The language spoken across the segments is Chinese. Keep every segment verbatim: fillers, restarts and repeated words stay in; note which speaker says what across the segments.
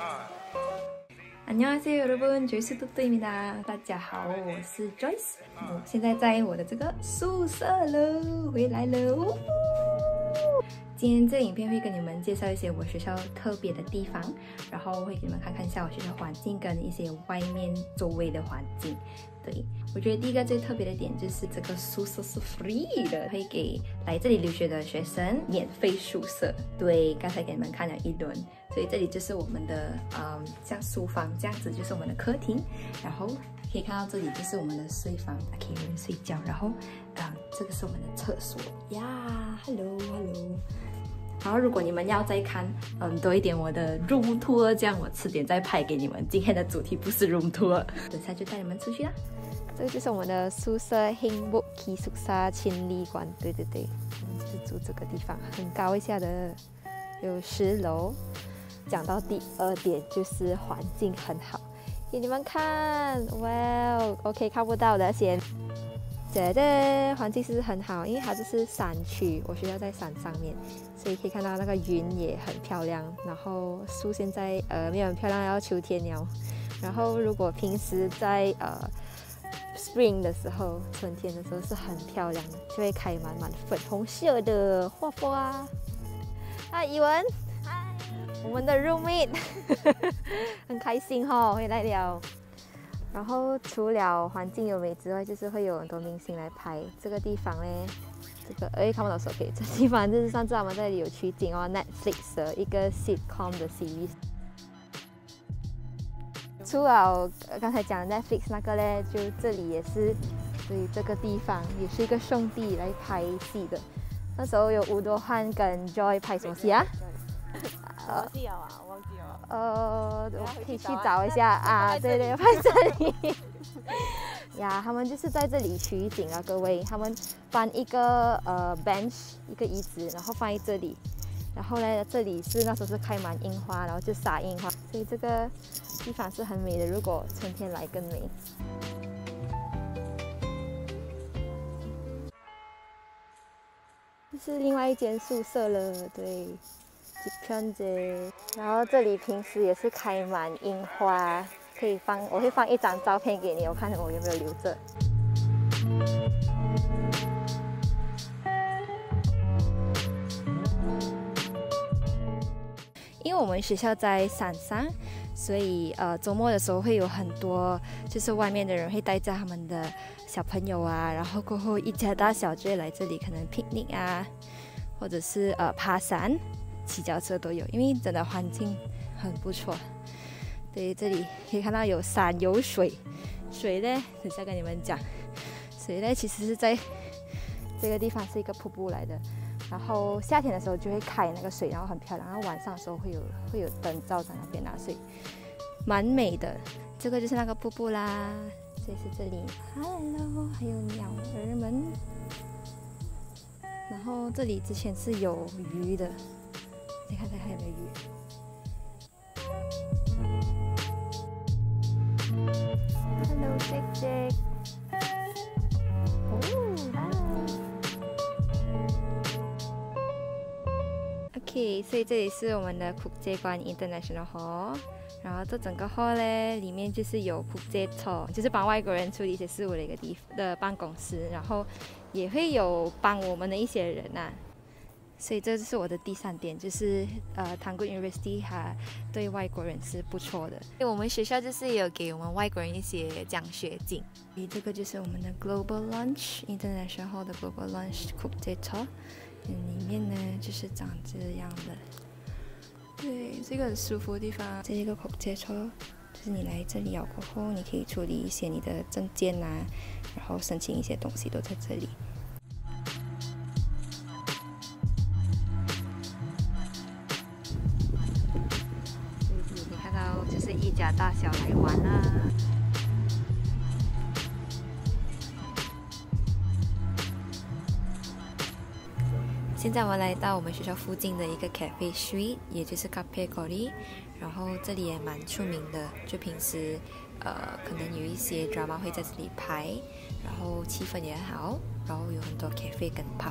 Speaker 1: 안녕하세요 여러분, 조이스뚜뚜입니다。大家好，我是 Joyce， 我现在在我的这个宿舍了，回来了。哦、今天这个影片会跟你们介绍一些我学校特别的地方，然后会给你们看看一下我学校环境跟一些外面周围的环境。对，我觉得第一个最特别的点就是这个宿舍是 free 的，会给来这里留学的学生免费宿舍。对，刚才给你们看了一轮。 所以这里就是我们的，嗯，像书房这样子，就是我们的客厅。然后可以看到这里就是我们的睡房，可以有人睡觉。然后，啊、嗯，这个是我们的厕所呀 ，hello hello。然后如果你们要再看，嗯，多一点我的 room tour， 这样我迟点再拍给你们。今天的主题不是 room tour， 等下就带你们出去啦。这个就是我们的宿舍 Hengbook Key 宿舍千里馆，对对对，我们就是住这个地方，很高一下的，有十楼。 讲到第二点就是环境很好，给你们看，哇 ，OK 看不到的先，这的环境是很好，因为它就是山区，我学校在山上面，所以可以看到那个云也很漂亮，然后树现在呃没有很漂亮，要秋天了，然后如果平时在呃 spring 的时候，春天的时候是很漂亮的，就会开满满粉红色的花花。啊，怡文。 我们的 roommate 很开心哈、哦，回来了。然后除了环境优美之外，就是会有很多明星来拍这个地方嘞。这个哎看不到手可以，这地方就是上次我们这里有取景哦 ，Netflix 的一个 sitcom 的 series。除了刚才讲的 Netflix 那个嘞，就这里也是，所以这个地方也是一个圣地来拍戏的。那时候有吴多汉跟 Joy 拍什么戏啊？
Speaker 2: 忘记了啊，忘记了。
Speaker 1: 呃，我可以去找一下啊，对对，拍这里。呀，他们就是在这里取景啊，各位，他们搬一个呃 bench 一个椅子，然后放在这里，然后呢，这里是那时候是开满樱花，然后就撒樱花，所以这个地方是很美的。如果春天来更美。这是另外一间宿舍了，对。 片子，然后这里平时也是开满樱花，可以放，我会放一张照片给你，我看我有没有留着。因为我们学校在山上，所以呃周末的时候会有很多，就是外面的人会带着他们的小朋友啊，然后过后一家大小就会来这里，可能 picnic 啊，或者是呃爬山。 骑脚车都有，因为真的环境很不错。对，这里可以看到有山有水，水呢，等下跟你们讲，水呢其实是在这个地方是一个瀑布来的，然后夏天的时候就会开那个水，然后很漂亮，然后晚上的时候会有会有灯照在那边啊，所以蛮美的。这个就是那个瀑布啦，这是这里 ，Hello， 还有鸟儿们，然后这里之前是有鱼的。 你看看还有没有鱼 ？Hello Jack Jack。哦，嗨。OK， 所以这里是我们的库街关 International Hall， 然后这整个 hall 呢，里面就是有库街处，就是帮外国人处理一些事务的一个地方的办公室，然后也会有帮我们的一些人啊。 所以这就是我的第三点，就是呃，唐古 University 它对外国人是不错的。因为我们学校就是有给我们外国人一些奖学金。所以这个就是我们的 Global Lunch International Hall 的 Global Lunch Cookteto， 里面呢就是长这样的。对，这个很舒服的地方。这一个 Cookteto 就是你来这里了过后，你可以处理一些你的证件啊，然后申请一些东西都在这里。 就是一家大小来玩啦、啊。现在我们来到我们学校附近的一个 Cafe Street， 也就是 Cafe Gori， 然后这里也蛮出名的，就平时呃可能有一些 drama 会在这里拍，然后气氛也好，然后有很多 cafe 跟 pub。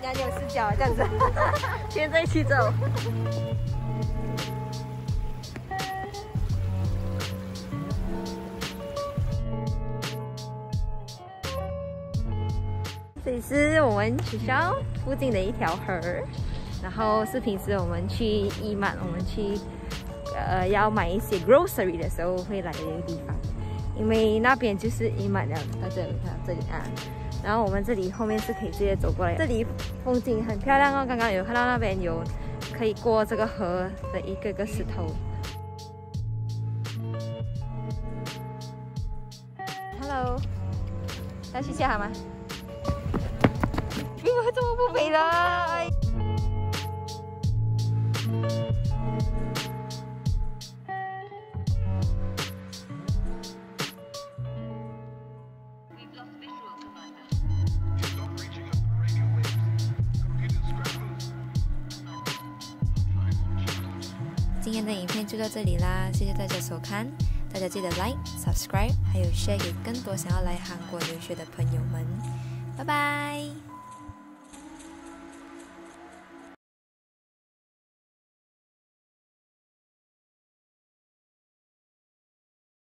Speaker 2: 娘有视角这样子。
Speaker 1: 现在一起走。这里是我们学校附近的一条河，然后是平时我们去义满，我们去呃要买一些 grocery 的时候会来的一个地方，因为那边就是义满了，在这里看这里啊，然后我们这里后面是可以直接走过来，这里风景很漂亮哦，刚刚有看到那边有可以过这个河的一个个石头。Hello， 要去下好吗？我怎么不美了？今天的影片就到这里啦，谢谢大家收看，大家记得 like、subscribe， 还有 share 给更多想要来韩国留学的朋友们，拜拜。